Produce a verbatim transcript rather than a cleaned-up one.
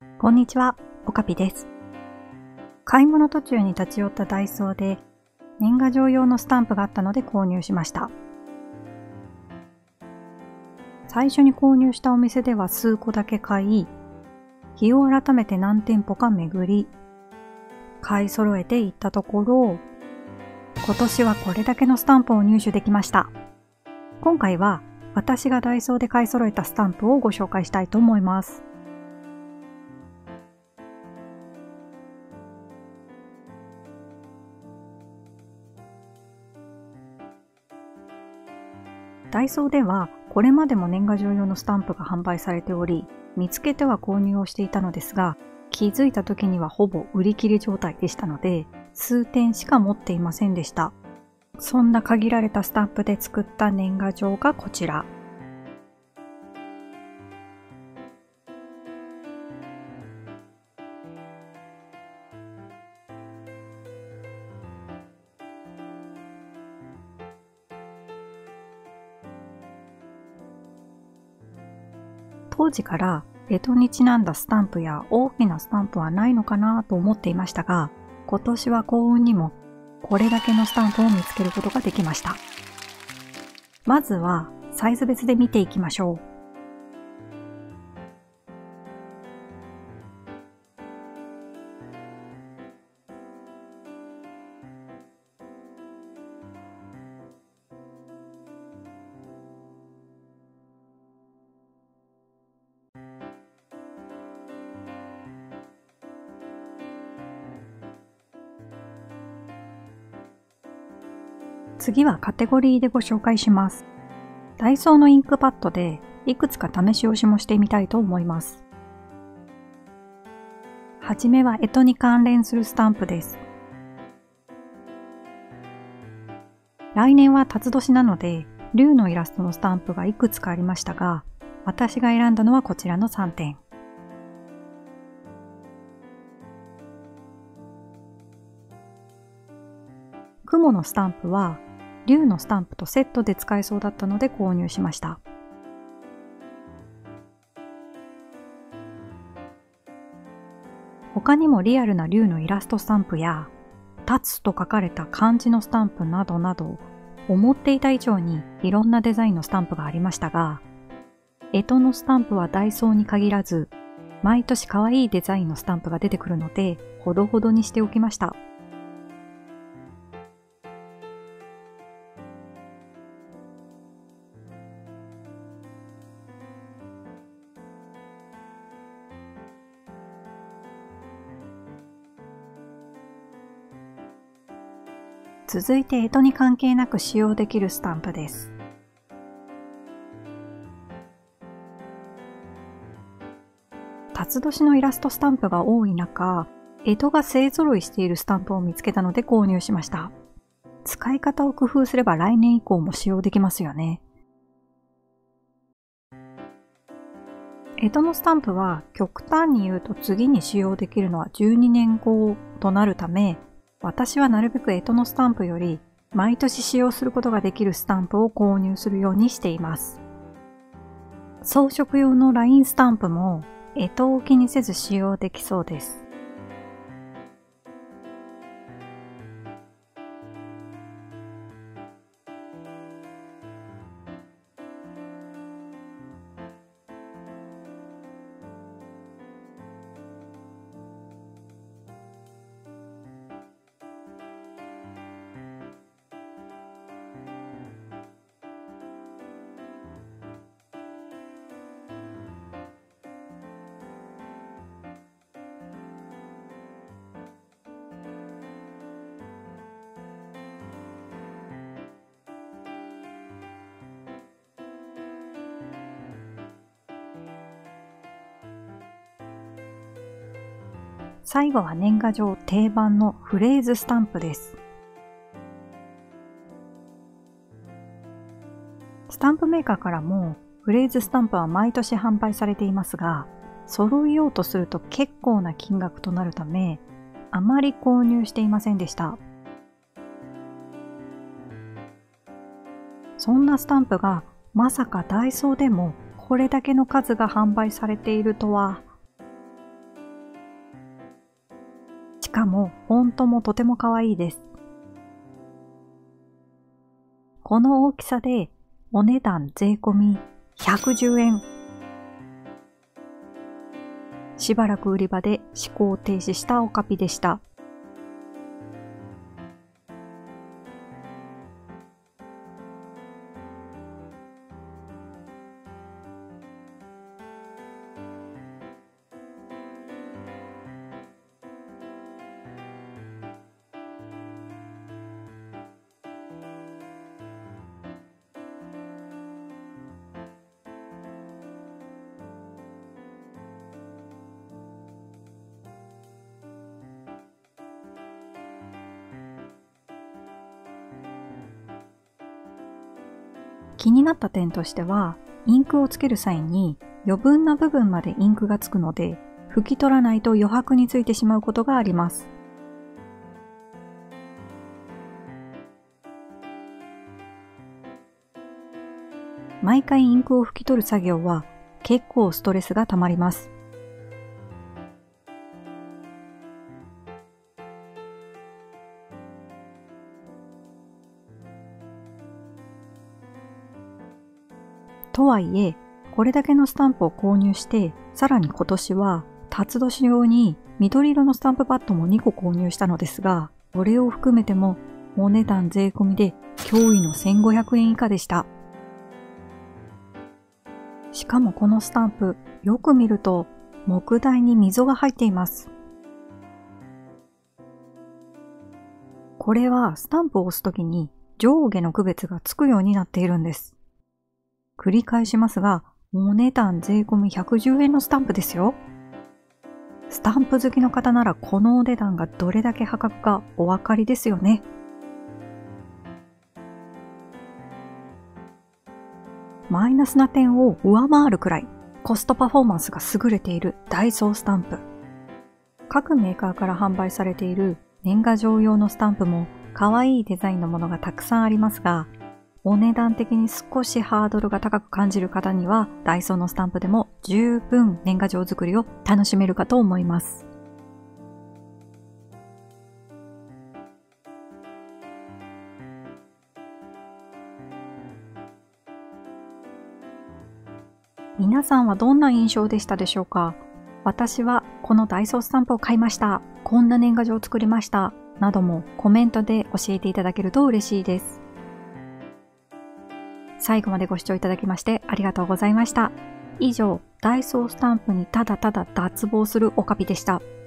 こんにちは、おかぴです。買い物途中に立ち寄ったダイソーで年賀状用のスタンプがあったので購入しました。最初に購入したお店では数個だけ買い、日を改めて何店舗か巡り、買い揃えていったところ、今年はこれだけのスタンプを入手できました。今回は私がダイソーで買い揃えたスタンプをご紹介したいと思います。ダイソーではこれまでも年賀状用のスタンプが販売されており、見つけては購入をしていたのですが、気づいた時にはほぼ売り切れ状態でしたので、数点しか持っていませんでした。そんな限られたスタンプで作った年賀状がこちら。当時から干支にちなんだスタンプや大きなスタンプはないのかなと思っていましたが、今年は幸運にもこれだけのスタンプを見つけることができました。まずはサイズ別で見ていきましょう。次はカテゴリーでご紹介します。ダイソーのインクパッドでいくつか試し押しもしてみたいと思います。はじめは干支に関連するスタンプです。来年は辰年なので、龍のイラストのスタンプがいくつかありましたが、私が選んだのはこちらのさんてん。雲のスタンプは龍のスタンプとセットで使えそうだったので購入しました。他にもリアルな龍のイラストスタンプや立つと書かれた漢字のスタンプなどなど、思っていた以上にいろんなデザインのスタンプがありましたが、干支のスタンプはダイソーに限らず、毎年可愛いデザインのスタンプが出てくるので、ほどほどにしておきました。続いて干支に関係なく使用できるスタンプです。辰年のイラストスタンプが多い中、干支が勢揃いしているスタンプを見つけたので購入しました。使い方を工夫すれば来年以降も使用できますよね。干支のスタンプは極端に言うと次に使用できるのはじゅうにねんごとなるため、私はなるべく干支のスタンプより毎年使用することができるスタンプを購入するようにしています。装飾用のラインスタンプも干支を気にせず使用できそうです。最後は年賀状定番のフレーズスタンプです。スタンプメーカーからもフレーズスタンプは毎年販売されていますが、揃えようとすると結構な金額となるため、あまり購入していませんでした。そんなスタンプがまさかダイソーでもこれだけの数が販売されているとは。 かもフォントもとても可愛いです。この大きさでお値段税込みひゃくじゅうえん。しばらく売り場で思考停止したオカピでした。気になった点としては、インクをつける際に余分な部分までインクがつくので、拭き取らないと余白についてしまうことがあります。毎回インクを拭き取る作業は結構ストレスがたまります。とはいえ、これだけのスタンプを購入して、さらに今年は、辰年用に緑色のスタンプパッドもにこ購入したのですが、これを含めてもお値段税込みで驚異のせんごひゃくえん以下でした。しかもこのスタンプ、よく見ると木台に溝が入っています。これはスタンプを押すときに上下の区別がつくようになっているんです。繰り返しますが、お値段税込みひゃくじゅうえんのスタンプですよ。スタンプ好きの方ならこのお値段がどれだけ破格かお分かりですよね。マイナスな点を上回るくらいコストパフォーマンスが優れているダイソースタンプ。各メーカーから販売されている年賀状用のスタンプも可愛いデザインのものがたくさんありますが、お値段的に少しハードルが高く感じる方には、ダイソーのスタンプでも十分年賀状作りを楽しめるかと思います。皆さんはどんな印象でしたでしょうか？私はこのダイソースタンプを買いました。こんな年賀状を作りました。などもコメントで教えていただけると嬉しいです。最後までご視聴いただきましてありがとうございました。以上、ダイソースタンプにただただ脱帽するオカピでした。